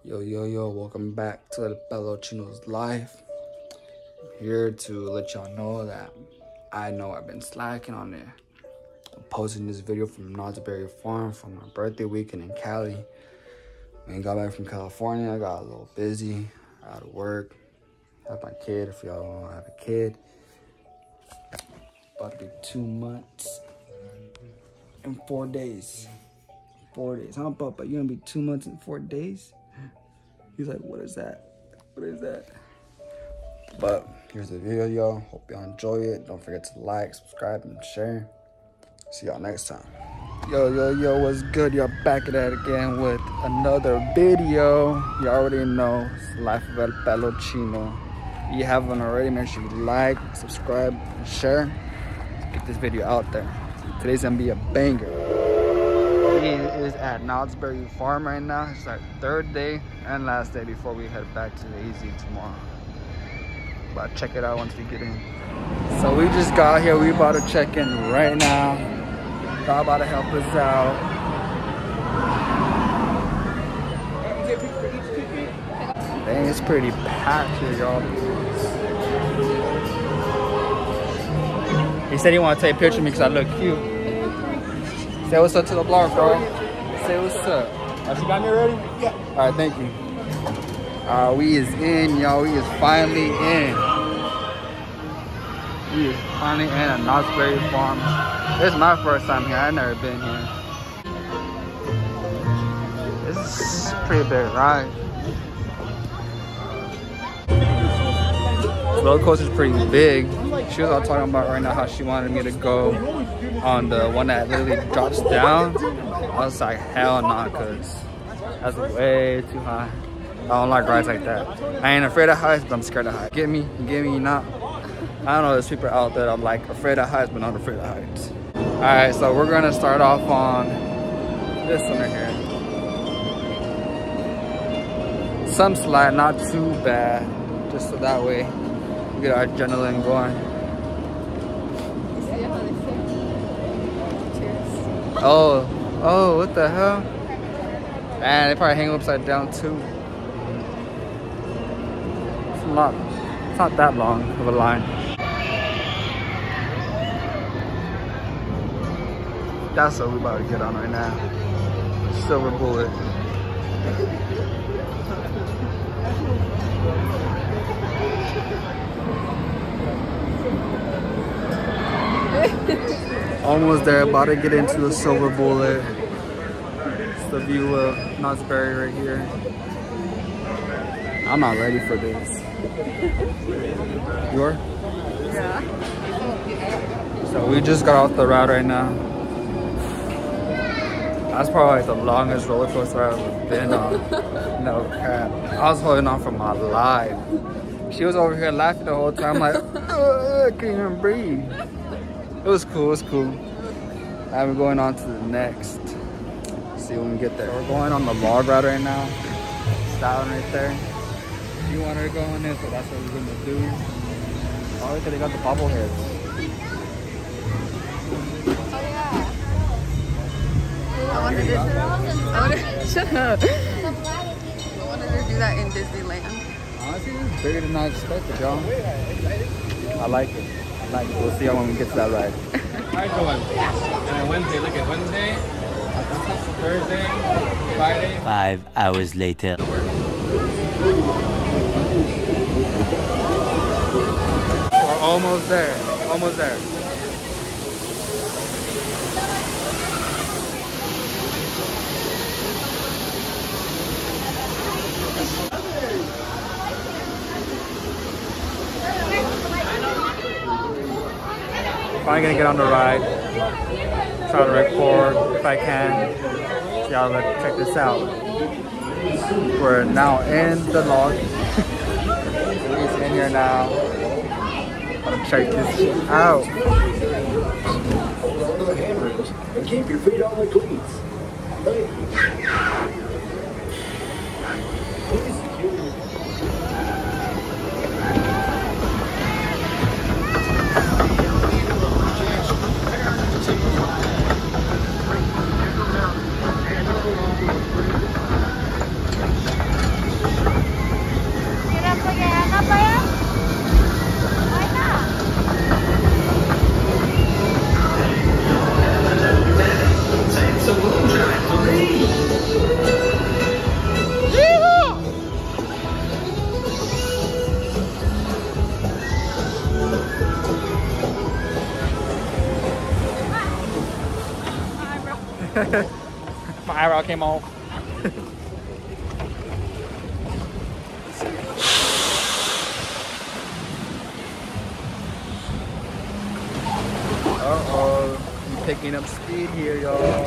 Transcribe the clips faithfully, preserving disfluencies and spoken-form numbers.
Yo, yo, yo, welcome back to El Pelo Chino's Life. I'm here to let y'all know that I know I've been slacking on it. I'm posting this video from Knott's Berry Farm from my birthday weekend in Cali. When I got back from California, I got a little busy, out of work. I have my kid, if y'all don't know, I have a kid. About to be two months and four days. Four days, huh, Papa? You gonna be two months and four days? He's like, what is that? What is that? But here's the video, y'all. Hope y'all enjoy it. Don't forget to like, subscribe, and share. See y'all next time. Yo, yo, yo, what's good? Y'all back at it again with another video. You already know, it's Life of El Pelo Chino. If you haven't already, make sure you like, subscribe, and share. Let's get this video out there. Today's gonna be a banger. He is at Knott's Berry Farm right now. It's our third day and last day before we head back to the A Z tomorrow. But check it out once we get in. So we just got here. We about to check in right now. God about to help us out. Dang, it's pretty packed here, y'all. He said he want to take a picture of me because I look cute. Say what's up to the vlog, bro. Say what's up. Have you got me already? Yeah. All right, thank you. Uh, we is in, y'all. We is finally in. We is finally in at Knott's Berry Farm. This is my first time here. I've never been here. This is a pretty big ride. The roller coaster is pretty big. She was all talking about right now how she wanted me to go on the one that literally drops down. I was like, hell nah, cause that's way too high. I don't like rides like that. I ain't afraid of heights, but I'm scared of heights. Get me? Get me? Not. I don't know. There's people out there that I'm like afraid of heights, but not afraid of heights. All right, so we're gonna start off on this one right here. Some slide, not too bad, just so that way we get our adrenaline going. Oh, oh, what the hell? Man, they probably hang upside down too. It's not, it's not that long of a line. That's what we're about to get on right now. Silver Bullet. Almost there, about to get into the Silver Bullet. It's the view of Knott's Berry right here. I'm not ready for this. You are? Yeah. So we just got off the ride right now. That's probably like the longest roller coaster I've ever been on. No crap. I was holding on for my life. She was over here laughing the whole time, like, I can't even breathe. It was cool, it was cool. Now we're going on to the next. See when we get there. We're going on the log ride right now. It's that one right there. She wanted to go on it, so that's what we're gonna do. Oh, look, they got the bobbleheads. Oh yeah. I wanted to, I wanted, shut up. I wanted to do that in Disneyland. Honestly, it's bigger than I expected, y'all. I like it. I like it. We'll see how when we get to that ride. Alright, go on. And then Wednesday, look at Wednesday, Thursday, Friday. Five hours later. We're almost there. Almost there. Finally gonna get on the ride. Try to record if I can. So y'all let's check this out. We're now in the log. He's in here now. Let's check this out. Keep your feet on the cleats. all came off. Uh-oh. I'm picking up speed here, y'all.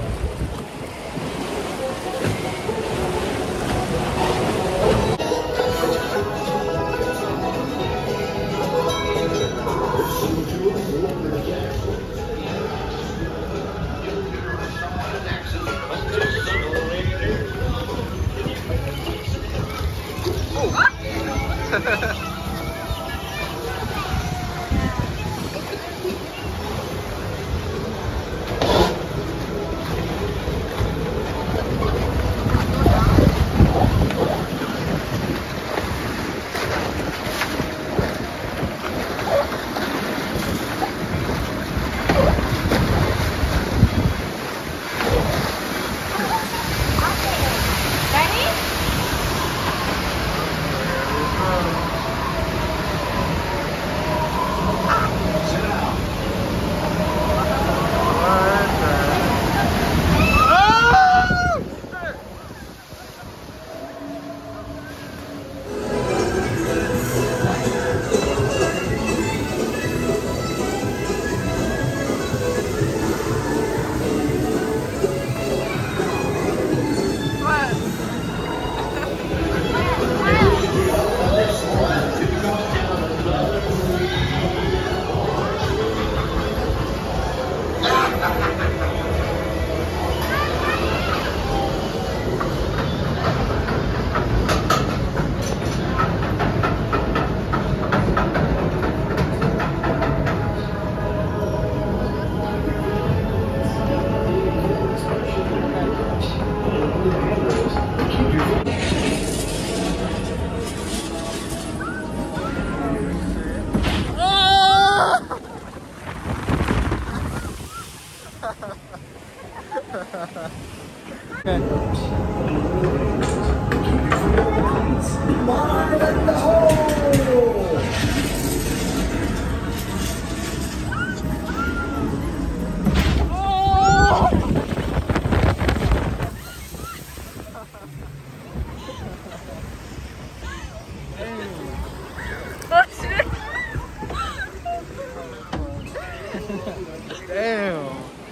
Damn.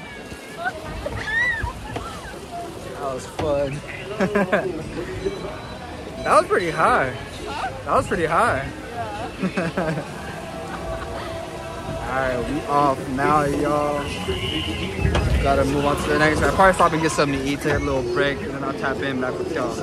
That was fun. That was pretty high. Huh? That was pretty high. Yeah. Alright, we off now, y'all. Gotta move on to the next one. I'll probably stop and get something to eat, take a little break, and then I'll tap in back with y'all.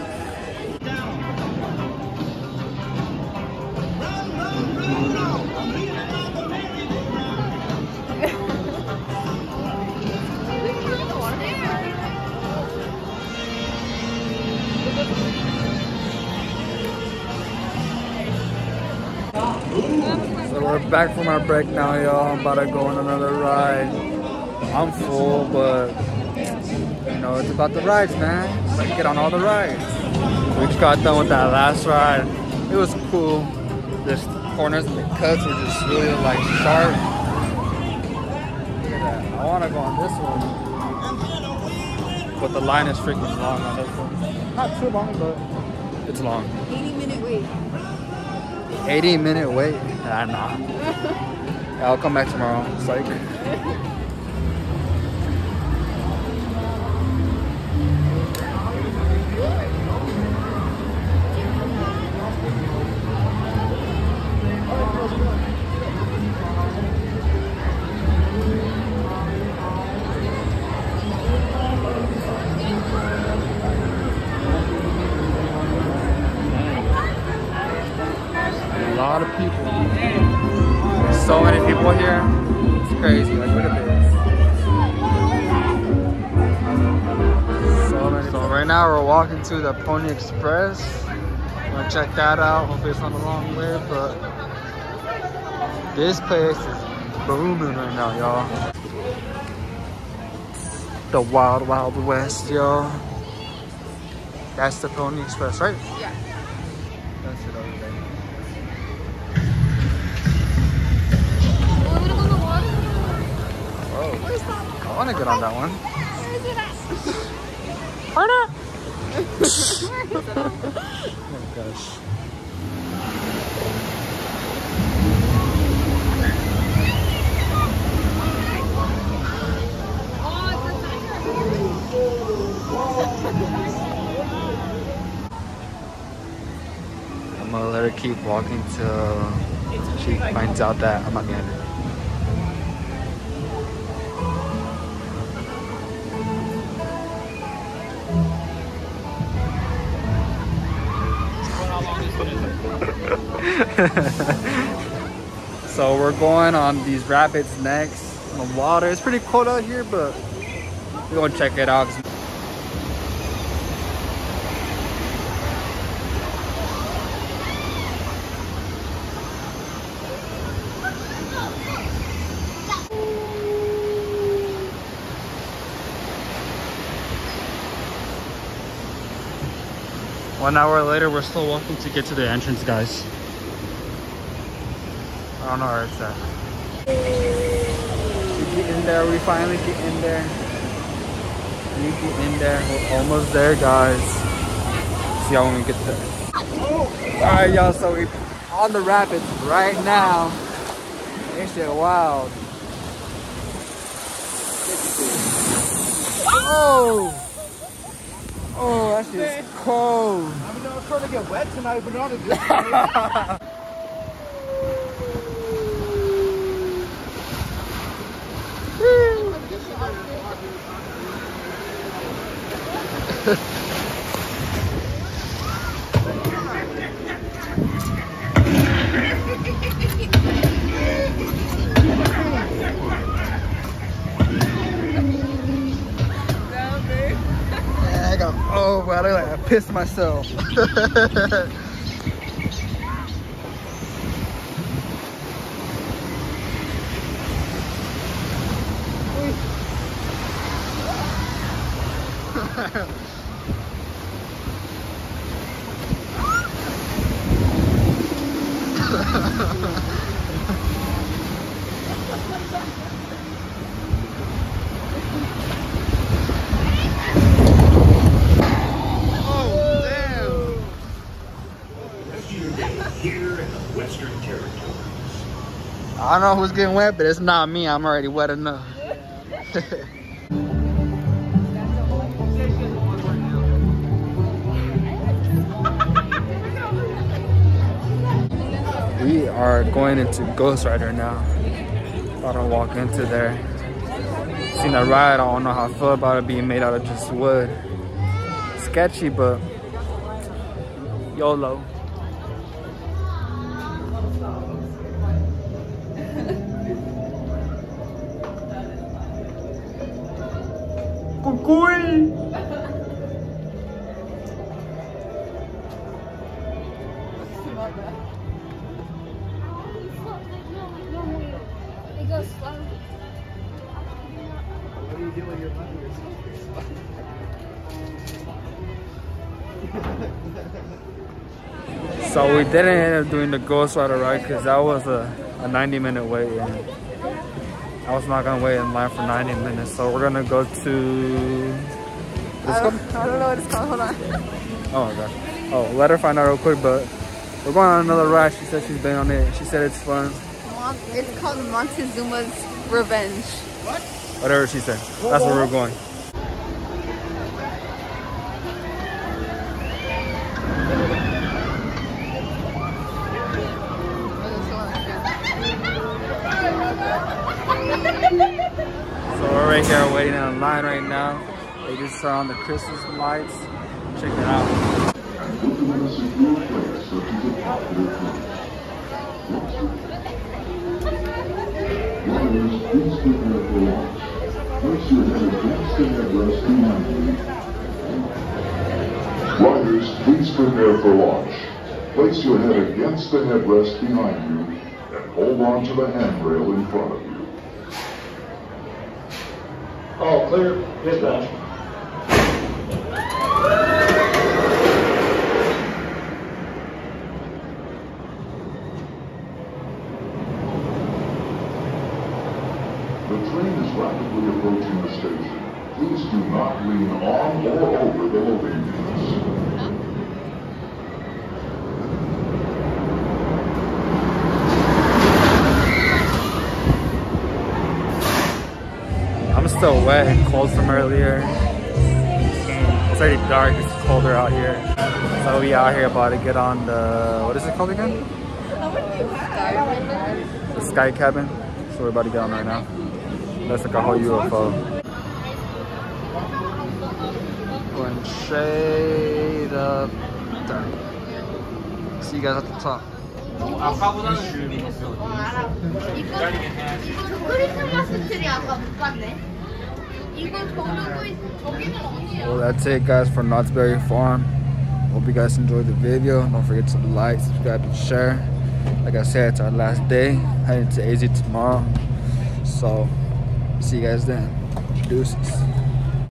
So we're back from our break now, y'all. I'm about to go on another ride. I'm full, but you know, it's about the rides, man. Let's get on all the rides. We just got done with that last ride. It was cool. The corners and the cuts were just really like sharp. Look at that. I want to go on this one, but the line is freaking long on this one. Not too long, but it's long. eighty minute wait. eighty minute wait? Ah, nah. Yeah, I'll come back tomorrow. Psych. A lot of people. There's so many people here. It's crazy. Like, look at this. So many. So right now we're walking to the Pony Express. I'm gonna check that out. Hopefully it's not a long way, but this place is booming right now, y'all. The Wild Wild West, y'all. That's the Pony Express, right? Yeah. That's it over there. Oh, I want to get on that one. Where is it at? Harder! Oh my gosh. I'm gonna let her keep walking till she finds out that I'm not behind her. So we're going on these rapids next. On the water. It's pretty cold out here, but we're gonna check it out. One hour later, we're still walking to get to the entrance, guys. I don't know where it's at. We get in there, we finally get in there. We get in there, we're almost there, guys. See how when we get there. Alright, y'all, so we're on the rapids right now. This shit wild. Oh! Oh, that shit's cold. I mean, I was trying to get wet tonight, but not a good day. I got, oh, I look like I pissed myself. I don't know who's getting wet, but it's not me. I'm already wet enough. We are going into Ghost Rider now. About to walk into there. Seen that ride, I don't know how I feel about it being made out of just wood. Sketchy, but YOLO. Cucuy! So we didn't end up doing the Ghost Rider ride because that was a, a ninety minute wait, and I was not gonna wait in line for ninety minutes. So we're gonna go to. I don't, I don't know what it's called. Hold on. Oh my gosh. Oh, let her find out real quick. But we're going on another ride. She said she's been on it. She said it's fun. It's called Montezuma's Revenge. What? Whatever she said. That's where we're going. So we're right here waiting in line right now. They just turned on the Christmas lights. Check it out. Riders, please prepare for launch. Place your head against the headrest behind you and hold on to the handrail in front of you. All clear. Dispatch. The train is rapidly approaching the station. Please do not lean on or over still wet and cold from earlier. It's already dark, it's colder out here. So we out here about to get on the, what is it called again? The Sky Cabin. So we're about to get on right now. That's like a whole U F O. Going straight up there. See you guys at the top. Well, that's it guys for Knott's Berry Farm. Hope you guys enjoyed the video. Don't forget to like, subscribe, and share. Like I said, it's our last day. Heading to A Z tomorrow. So, see you guys then. Deuces.